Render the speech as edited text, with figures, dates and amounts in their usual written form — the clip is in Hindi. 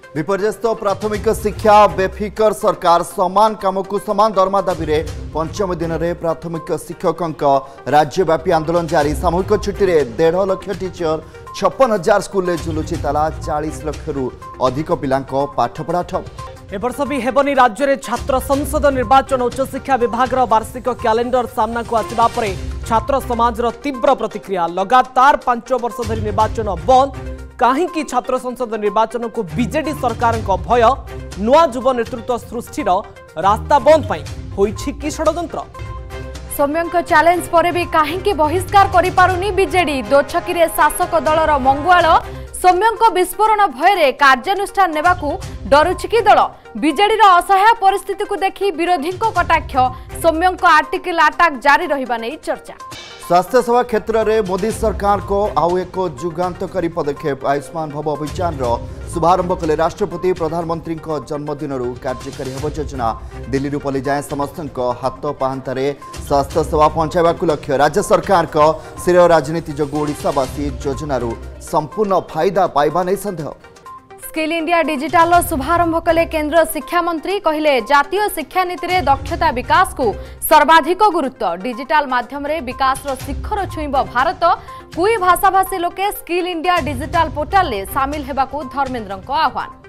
विपर्यस्त प्राथमिक शिक्षा बेफिकर सरकार समान काम को समान दरमा दाबी रे पंचम दिन में प्राथमिक शिक्षकों राज्यव्यापी आंदोलन जारी। सामूहिक छुट्टी में 1.5 लाख टीचर 56,000 स्कूल झुलुची ताला 40 लाख रु अधिक पिला पाठपढ़ा ठप। ए वर्ष भी हेबनी राज्य में छात्र संसद निर्वाचन। उच्च शिक्षा विभाग वार्षिक कैलेंडर सामना को आसिबा परे छात्र समाज तीव्र प्रतिक्रिया। लगातार 5 वर्ष धरी निर्वाचन बंद। कहीं छात्र संसद निर्वाचन को बीजेडी सरकार भय नुआ युव नेतृत्व सृष्टिर रास्ता बंद होइछि कि षड्यंत्र। सौम्य चैलेंज पर भी कहीं बहिष्कार करि पारुनी बीजेडी। दोछकी शासक दलर मंगुआल सौम्य विस्फोरण भय कार्यानुष्ठान नेबाकू डरुछि कि दल। बीजेडी असहाय परिस्थिति को देखि विरोधी कटाक्ष। सौम्य आर्टिकल अटैक जारी रहिबा नै चर्चा। स्वास्थ्य सेवा क्षेत्र में मोदी सरकार को आउ एक जुगांतकारी पदक्षेप। आयुष्मान भव अभियान शुभारंभ कले राष्ट्रपति। प्रधानमंत्री जन्मदिन कार्यकारी होब योजना। दिल्ली पल्ली जाए समस्त हाथ पाहांतारे स्वास्थ्य सेवा पहुंचाइबा लक्ष्य। राज्य सरकार स्थिर राजनीति जो ओडिशावासी योजनार संपूर्ण फायदा पाइबा नहीं संदेह। स्किल इंडिया डिजिटाल शुभारंभ कले केंद्र शिक्षा मंत्री। कहले जातीय शिक्षा नीति में दक्षता विकास को सर्वाधिक गुरुत्व। डिजिटाल माध्यम रे विकास शिखर छुईब भारत। कुई भाषाभाषी लोके स्किल इंडिया डिजिटाल पोर्टाल सामिल हेबाकू धर्मेंद्र आह्वान।